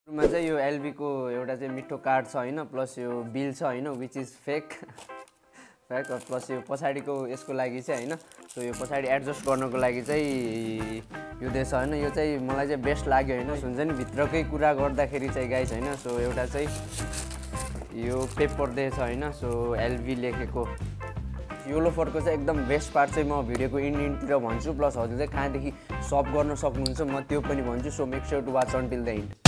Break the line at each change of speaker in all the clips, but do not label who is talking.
मा चाहिँ यो एलबी को एउटा चाहिँ मिठो कार्ड छ हैन प्लस यो बिल छ हैन which is fake fake plus यो पछाडीको यसको लागि चाहिँ हैन सो यो पछाडी एडजस्ट गर्नको लागि चाहिँ यो देश हैन यो चाहिँ मलाई चाहिँ बेस्ट लाग्यो हैन हुन्छ नि भित्रकै कुरा गर्दाखेरि चाहिँ गाइस हैन सो एउटा चाहिँ यो पेपर देश हैन सो एलबी लेखेको यो लोफरको चाहिँ एकदम बेस्ट पार्ट चाहिँ म भिडियोको इन्डतिर भन्छु प्लस हजुर चाहिँ कहाँदेखि सप गर्न सक्नुहुन्छ म त्यो पनि भन्छु so make sure to watch until the end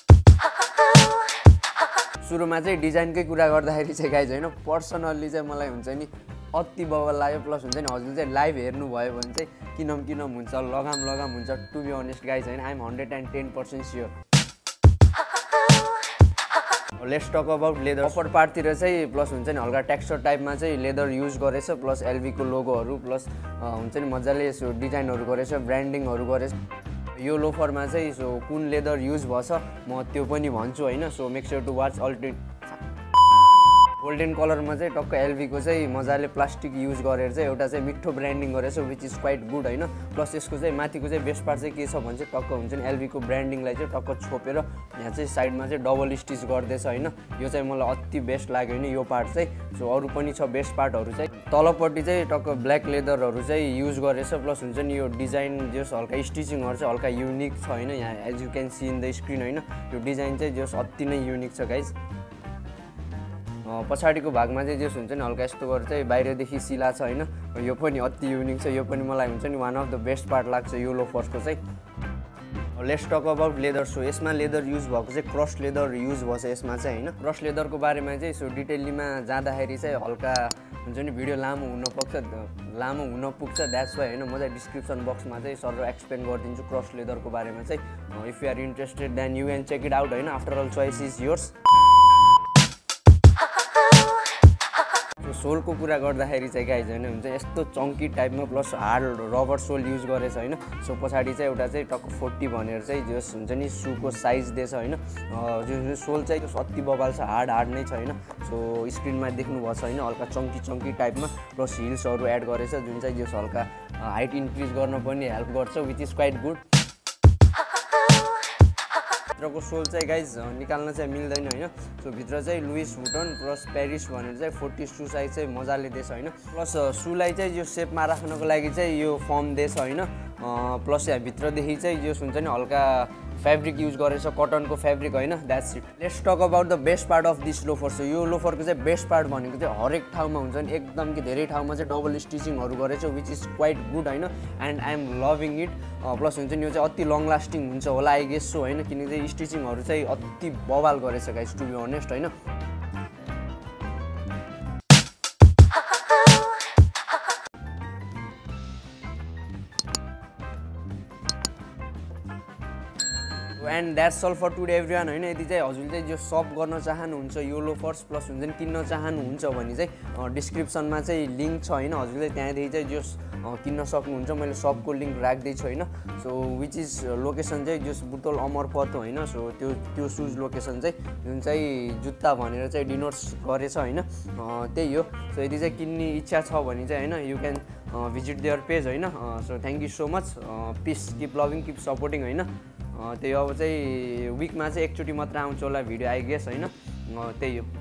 सुरुमा चाहिँ डिजाइनकै कुरा गर्दाखेरि चाहिँ गाइज हैन पर्सनल्ली चाहिँ मलाई हुन्छ नि अति बवाल लाग्यो प्लस हुन्छ नि हजुरले चाहिँ लाइभ हेर्नु भयो भने चाहिँ किनम हुन्छ लगाम हुन्छ टु बी अनेस्ट गाइज हैन I am 110% sure let's talk about leather upper पार्टतिर चाहिँ प्लस हुन्छ नि हल्का टेक्सचर टाइपमा चाहिँ लेदर युज गरेछ प्लस एलबी को लोगोहरू प्लस हुन्छ नि मजाले यसो डिजाइनहरू गरेछ ब्रान्डिङहरू गरेछ यो लोफरमा चाहिँ सो कुन लेदर युज भछ म त्यो पनि भन्छु हैन so make sure to watch अल्टिट गोल्डन कलरमा चाहिँ टक्क एलबी को चाहिँ मजाले प्लास्टिक युज गरेर चाहिँ एउटा चाहिँ मिठो ब्रान्डिङ गरेछ व्हिच इज क्वाइट गुड हैन प्लस यसको चाहिँ माथिको चाहिँ बेस्ट पार्ट चाहिँ के छ भने चाहिँ टक्क हुन्छ नि एलबी को ब्रान्डिङलाई चाहिँ टक्क छोपेर यहाँ चाहिँ साइडमा चाहिँ डबल स्टिच गर्दैछ हैन यो चाहिँ मलाई अति बेस्ट लाग्यो हैन यो पार्ट चाहिँ सो अरु पनि छ बेस्ट पार्टहरु चाहिँ तलपट्टि चाहिँ टक्क ब्ल्याक लेदरहरु चाहिँ युज गरेछ प्लस हुन्छ नि यो डिजाइन जस हल्का स्टिचिङहरु चाहिँ हल्का युनिक छ हैन यहाँ as you can see in the screen हैन यो डिजाइन चाहिँ जस अति नै युनिक छ गाइस पछाडीको भागमा चाहिँ जस हुन्छ नि हल्का यस्तो गरेर चाहिँ बाहिरदेखि सिला छ हैन यो पनि अति युनिक छ यो पनि मलाई हुन्छ नि one of the best part लाग्छ यो लोफर्सको चाहिँ let's talk about leather so यसमा लेदर युज भएको चाहिँ क्रस लेदर युज भछ यसमा चाहिँ हैन क्रस लेदरको बारेमा चाहिँ सो डिटेललीमा जाँदाखेरि चाहिँ हल्का हुन्छ नि भिडियो लामो हुन पुग्छ द्याट्स वाइ हैन म चाहिँ डिस्क्रिप्सन बक्समा चाहिँ सर एक्सप्लेन गरिदिन्छु क्रस लेदरको बारेमा चाहिँ if you are interested then you can check it out हैन after all choice is yours सोलको कुरा गर्दाखेरि चाहिँ गाइज हैन हुन्छ यस्तो चङ्की टाइपमा plus hard rubber sole use गरेछ हैन सो पछाडी चाहिँ एउटा चाहिँ टक्क 40 भनेर चाहिँ जस हुन्छ नि सुको साइज दिएछ हैन जुन सोल चाहिँ अति बबाल छ हार्ड नै छ हैन सो स्क्रिनमा देख्नु भएको छ हैन हल्का चङ्की टाइपमा प्लस हिल्सहरु एड गरेछ जुन चाहिँ जस हल्का हाइट इन्क्रिज गर्न पनि हेल्प गर्छ व्हिच इज क्वाइट गुड भित्रको सोल चाहिँ गाइज निकाल्न चाहिँ मिल्दैन हैन सो भित्र चाहिँ लुइस वुटन प्लस पेरिस भनेर चाहिँ 40 शू साइज चाहिँ मजाले दिएछ हैन प्लस शूलाई चाहिँ यो सेपमा राख्नको लागि चाहिँ यो फर्म दिएछ हैन प्लस यहाँ भित्रदेखि चाहिँ यो हुन्छ नि हल्का फेब्रिक युज गरेछ कटनको फेब्रिक हैन that's it let's talk about the best part of this loafer so यो लोफरको चाहिँ बेस्ट पार्ट भनेको चाहिँ हरेक ठाउँमा हुन्छ नि एकदम कि धेरै ठाउँमा चाहिँ डबल स्टिचिङहरु गरेछ व्हिच इज क्वाइट गुड हैन and I am loving it plus हुन्छ नि यो चाहिँ अति लङ लास्टिङ हुन्छ होला आई गेस सो हैन किनकि चाहिँ स्टिचिङहरु चाहिँ अति बवाल गरेछ गाइस टु बी अनेस्ट हैन and that's all for today everyone हैन यदि चाहिँ हजुरले चाहिँ जो सप गर्न चाहनुहुन्छ यो लोफर्स प्लस हुन्छ नि किन्न चाहनुहुन्छ भने चाहिँ डिस्क्रिप्सनमा चाहिँ लिंक छ हैन हजुरले त्यहाँदेखि चाहिँ जो किन्न सक्नुहुन्छ मैले सबको लिंक राख्दै छु हैन सो व्हिच इज लोकेसन चाहिँ जस बुटवल अमरपत हो हैन सो त्यो सुज लोकेसन चाहिँ जुन चाहिँ जुत्ता भनेर चाहिँ डिनोट्स गरेछ हैन त्यही हो सो यदि चाहिँ किन्ने इच्छा छ भने चाहिँ हैन you can visit their page हैन so thank you so much peace keep loving keep supporting हैन त्यही अब चाहिँ विकमा चाहिँ एकचोटि मात्र आउँछ होला भिडियो आई गेस हैन त्यही हो